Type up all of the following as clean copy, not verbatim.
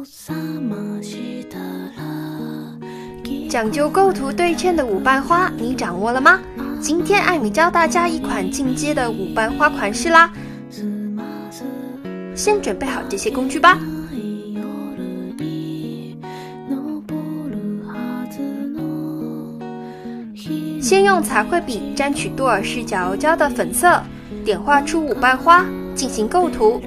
讲究构图对称的5瓣花，你掌握了吗？今天艾米教大家一款进阶的5瓣花款式啦。先准备好这些工具吧。先用彩绘笔沾取多尔氏角油胶的粉色，点画出5瓣花，进行构图。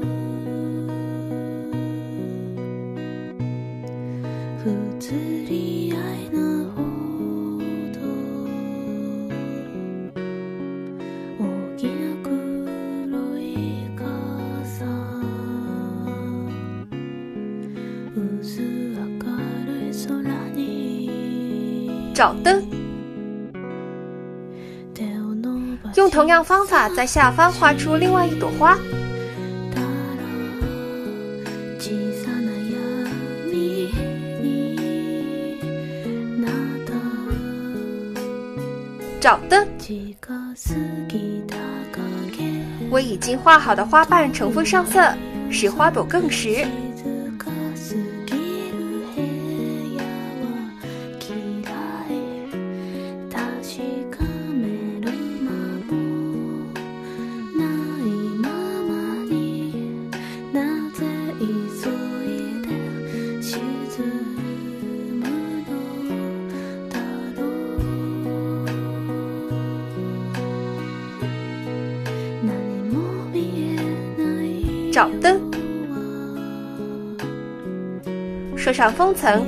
找灯，用同样方法在下方画出另外一朵花。找灯，为已经画好的花瓣重复上色，使花朵更实。找灯，刷上封层。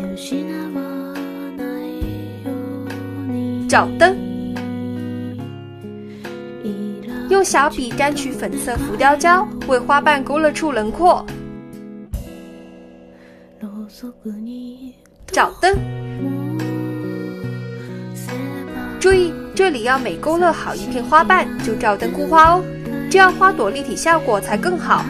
找灯，用小笔沾取粉色浮雕胶，为花瓣勾勒出轮廓。找灯，注意这里要每勾勒好一片花瓣就照灯固化哦，这样花朵立体效果才更好。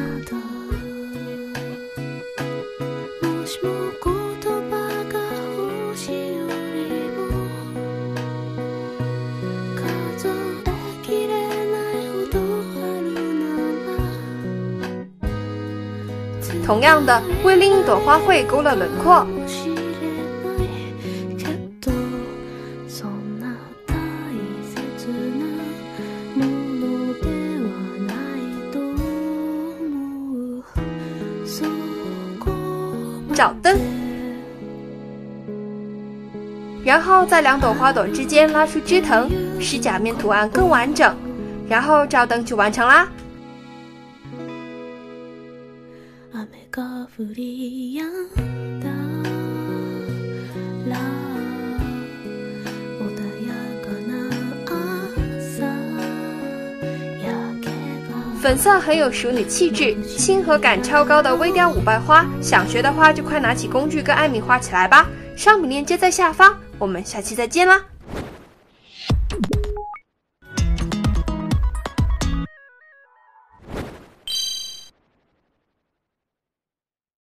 同样的，为另一朵花卉勾勒轮廓。找灯，然后在2朵花朵之间拉出枝藤，使假面图案更完整，然后照灯就完成啦。粉色很有淑女气质，亲和感超高的微雕5瓣花，想学的话就快拿起工具跟艾米画起来吧。商品链接在下方，我们下期再见啦！